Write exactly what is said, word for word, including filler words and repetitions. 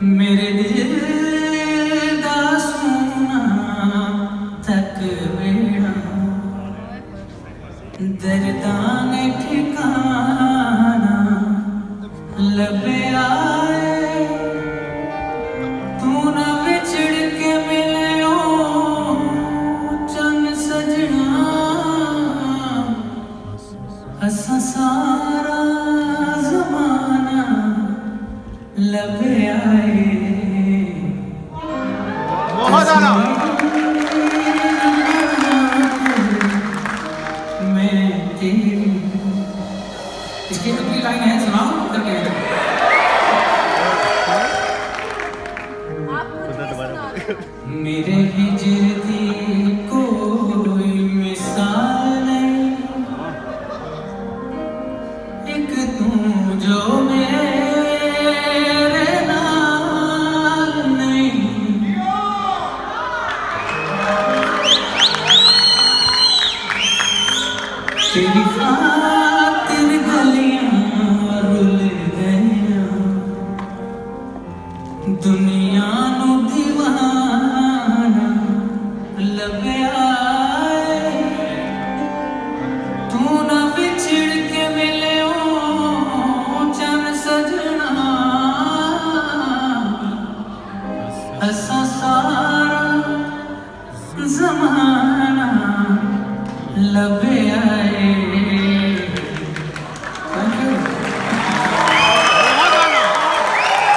मेरे दिल दा सोना तक वेड़ा दर्दां ने ठिकाना लभया तू ना विछड़ के मिलियो चन सजना असा सारा ज़माना लभया मैं तेरी इसकी अगली लाइन है सुनाओ करके मेरे हिजर दी कोई मिसाल नहीं एक तू जो मेरे नाल नहीं तेरी खातिर गलियां रुल गईयां दुनिया नू दीवाना लभया तू ना विछड़ के मिलियो चन सजना असा सारा ज़माना लभया